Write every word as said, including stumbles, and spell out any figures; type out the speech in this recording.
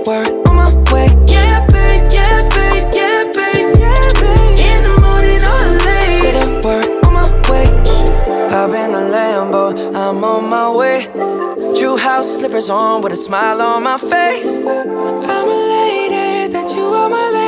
word, on my way. Yeah, babe, yeah, babe, yeah, babe, yeah, babe. In the morning or late. Say the word, on my way. Hop in the Lambo, I'm on my way. True house slippers on with a smile on my face. I'm a lady that you are my lady.